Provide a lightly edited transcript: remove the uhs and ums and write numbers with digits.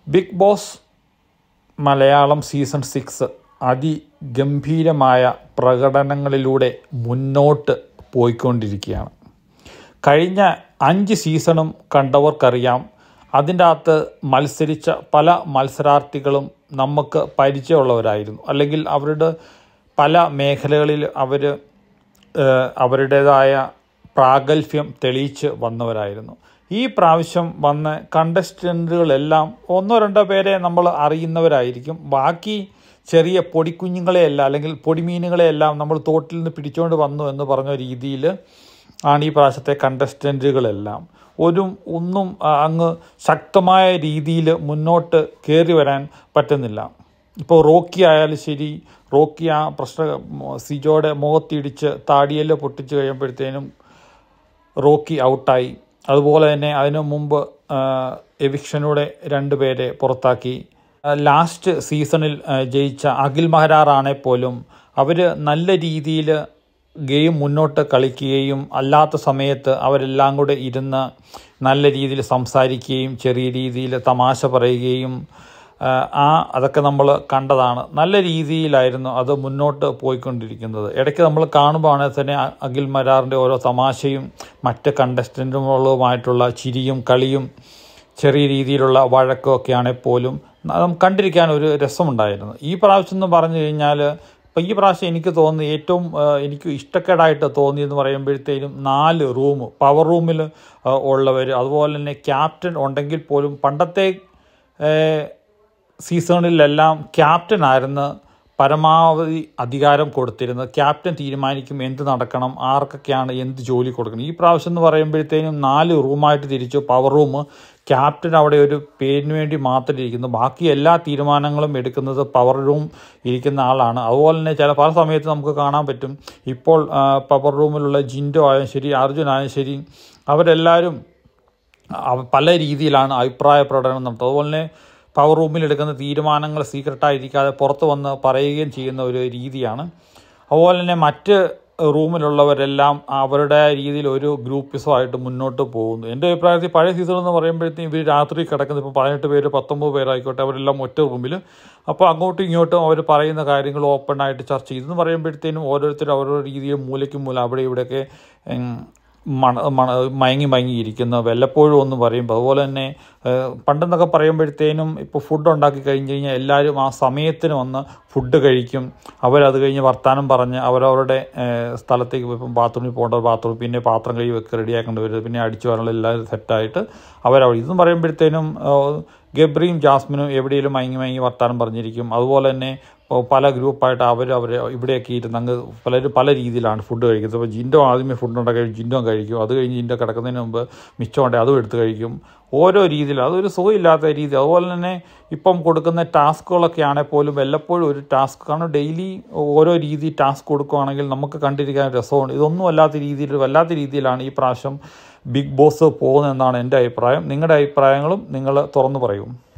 Big boss Malayalam season 6 അതിഗംഭീരമായ പ്രകടനങ്ങളിലൂടെ മുന്നോട്ട് പോയിക്കൊണ്ടിരിക്കുകയാണ്. കഴിഞ്ഞ 5 സീസണും കണ്ടവർക്കറിയാം, അതിൻ്റെ അകത്ത് മത്സരിച്ച പല മത്സരാർത്ഥികളും നമുക്ക് പരിചയമുള്ളവരായിരുന്നു. അല്ലെങ്കിൽ അവരുടെ പല മേഖലകളിൽ അവരുടേതായ പ്രാഗൽഭ്യം തെളിയിച്ച് വന്നവരായിരുന്നു. ഈ പ്രാവശ്യം വന്ന കണ്ടസ്റ്റൻറ്റുകളെല്ലാം 1-2 പേരെ നമ്മൾ അറിയുന്നവരായിരിക്കും. ബാക്കി ചെറിയ പൊടിക്കുഞ്ഞുങ്ങളെയല്ല, അല്ലെങ്കിൽ പൊടിമീനുകളെയെല്ലാം നമ്മൾ തോട്ടിൽ നിന്ന് പിടിച്ചുകൊണ്ട് വന്നു എന്ന് പറഞ്ഞ രീതിയിൽ ആണ് ഈ പ്രാവശ്യത്തെ കണ്ടസ്റ്റൻറ്റുകളെല്ലാം. ഒന്നും അങ്ങ് ശക്തമായ രീതിയിൽ മുന്നോട്ട് കയറി വരാൻ പറ്റുന്നില്ല. ഇപ്പോൾ റോക്കി ആയാലും ശരി, റോക്കി ആ സിജോയുടെ മുഖത്തിടിച്ച് താടിയെല്ലാം പൊട്ടിച്ച് കഴിയുമ്പോഴത്തേനും റോക്കി ഔട്ടായി. അതുപോലെ തന്നെ അതിനു മുമ്പ് എവിക്ഷനൂടെ 2 പേരെ പുറത്താക്കി. ലാസ്റ്റ് സീസണിൽ ജയിച്ച അഖിൽ മഹരാറാണെ പോലും അവർ നല്ല രീതിയിൽ ഗെയിം മുന്നോട്ട് കളിക്കുകയും അല്ലാത്ത സമയത്ത് അവരെല്ലാം കൂടെ ഇരുന്ന് നല്ല രീതിയിൽ സംസാരിക്കുകയും ചെറിയ രീതിയിൽ തമാശ പറയുകയും അതൊക്കെ നമ്മൾ കണ്ടതാണ്. നല്ല രീതിയിലായിരുന്നു അത് മുന്നോട്ട് പോയിക്കൊണ്ടിരിക്കുന്നത്. ഇടയ്ക്ക് നമ്മൾ കാണുമ്പോഴാണെങ്കിൽ തന്നെ അഖിൽ മരാറിൻ്റെ ഓരോ തമാശയും മറ്റ് കണ്ടസ്റ്റൻറ്റുകളുമായിട്ടുള്ള ചിരിയും കളിയും ചെറിയ രീതിയിലുള്ള വഴക്കും ഒക്കെ ആണെങ്കിൽ പോലും കണ്ടിരിക്കാൻ ഒരു രസമുണ്ടായിരുന്നു. ഈ പ്രാവശ്യം എന്ന് പറഞ്ഞു കഴിഞ്ഞാൽ, ഇപ്പോൾ ഈ പ്രാവശ്യം എനിക്ക് തോന്നുന്നു ഏറ്റവും എനിക്ക് ഇഷ്ടക്കേടായിട്ട് തോന്നിയെന്ന് പറയുമ്പോഴത്തേനും 4 റൂം, പവർ റൂമിൽ ഉള്ളവർ, അതുപോലെ തന്നെ ക്യാപ്റ്റൻ ഉണ്ടെങ്കിൽ പോലും പണ്ടത്തെ സീസണിലെല്ലാം ക്യാപ്റ്റനായിരുന്നു പരമാവധി അധികാരം കൊടുത്തിരുന്നത്. ക്യാപ്റ്റൻ തീരുമാനിക്കും എന്ത് നടക്കണം, ആർക്കൊക്കെയാണ് എന്ത് ജോലി കൊടുക്കണം. ഈ പ്രാവശ്യം എന്ന് പറയുമ്പോഴത്തേനും 4 റൂമായിട്ട് തിരിച്ചു. പവർ റൂം, ക്യാപ്റ്റൻ അവിടെ ഒരു പേരിന് വേണ്ടി മാത്രം ഇരിക്കുന്നു. ബാക്കി എല്ലാ തീരുമാനങ്ങളും എടുക്കുന്നത് പവർ റൂം ഇരിക്കുന്ന ആളാണ്. അതുപോലെ തന്നെ പല സമയത്ത് നമുക്ക് കാണാൻ പറ്റും, ഇപ്പോൾ പവർ റൂമിലുള്ള ജിൻഡോ ആയാലും ശരി, അർജുൻ ആയാലും ശരി, അവരെല്ലാവരും പല രീതിയിലാണ് അഭിപ്രായ പ്രകടനം നടത്തുന്നത്. അതുപോലെ തന്നെ പവർ റൂമിൽ എടുക്കുന്ന തീരുമാനങ്ങൾ സീക്രട്ടായിരിക്കാതെ പുറത്ത് വന്ന് പറയുകയും ചെയ്യുന്ന ഒരു രീതിയാണ്. അതുപോലെ തന്നെ മറ്റ് റൂമിലുള്ളവരെല്ലാം അവരുടെ രീതിയിൽ ഒരു ഗ്രൂപ്പിസമായിട്ട് മുന്നോട്ട് പോകുന്നു. എൻ്റെ അഭിപ്രായത്തിൽ പഴയ സീസൺ എന്ന് പറയുമ്പോഴത്തേക്കും ഇവർ രാത്രി കിടക്കുന്നത്, ഇപ്പോൾ 18 പേര് 19 പേരായിക്കോട്ടെ, അവരെല്ലാം ഒറ്റ റൂമിൽ. അപ്പോൾ അങ്ങോട്ടും ഇങ്ങോട്ടും അവർ പറയുന്ന കാര്യങ്ങൾ ഓപ്പണായിട്ട് ചർച്ച ചെയ്തെന്ന് പറയുമ്പോഴത്തേനും ഓരോരുത്തരും ഓരോ രീതിയിൽ മൂലയ്ക്കും മൂലം അവിടെ ഇവിടെയൊക്കെ മയങ്ങിയിരിക്കുന്ന വല്ലപ്പോഴും ഒന്ന് പറയുമ്പോൾ. അതുപോലെ തന്നെ പണ്ടെന്നൊക്കെ പറയുമ്പോഴത്തേനും ഇപ്പോൾ ഫുഡ് ഉണ്ടാക്കി കഴിഞ്ഞ് കഴിഞ്ഞാൽ എല്ലാവരും ആ സമയത്തിന് വന്ന് ഫുഡ് കഴിക്കും. അവരത് കഴിഞ്ഞ് വർത്തമാനം പറഞ്ഞ് അവരവരുടെ സ്ഥലത്തേക്ക് ഇപ്പം ബാത്റൂമിൽ പോകേണ്ട ബാത്റൂം, പിന്നെ പാത്രം കഴുകി വെക്ക് റെഡിയാക്കേണ്ടി വരും, പിന്നെ അടിച്ചു വരാനുള്ള എല്ലാവരും സെറ്റായിട്ട് ഇതെന്ന് പറയുമ്പോഴത്തേനും ഗബ്രിയും ജാസ്മിനും എവിടെയെങ്കിലും മയങ്ങി വർത്തമാനം പറഞ്ഞിരിക്കും. അതുപോലെ തന്നെ പല ഗ്രൂപ്പായിട്ട് അവർ ഇവിടെയൊക്കെ ഇരുന്ന് അങ്ങ് പലരും പല രീതിയിലാണ് ഫുഡ് കഴിക്കുന്നത്. അപ്പോൾ ജിൻഡോ ആദ്യമേ ഫുഡ് ഉണ്ടാക്കി ജിൻഡോ കഴിക്കും, അത് കഴിഞ്ഞ് ജിൻഡോ കിടക്കുന്നതിന് മുമ്പ് മിച്ചമുണ്ടെങ്കിൽ അതും എടുത്ത് കഴിക്കും. ഓരോ രീതിയിൽ അതൊരു സുഖമില്ലാത്ത രീതി. അതുപോലെ തന്നെ ഇപ്പം കൊടുക്കുന്ന ടാസ്കുകളൊക്കെ ആണെങ്കിൽ പോലും വല്ലപ്പോഴും ഒരു ടാസ്ക്, കാരണം ഡെയിലി ഓരോ രീതി ടാസ്ക് കൊടുക്കുകയാണെങ്കിൽ നമുക്ക് കണ്ടിരിക്കാൻ രസമുണ്ട്. ഇതൊന്നും വല്ലാത്ത രീതിയിലാണ് ഈ പ്രാവശ്യം ബിഗ് ബോസ് പോകുന്നതെന്നാണ് എൻ്റെ അഭിപ്രായം. നിങ്ങളുടെ അഭിപ്രായങ്ങളും നിങ്ങൾ തുറന്നു പറയൂ.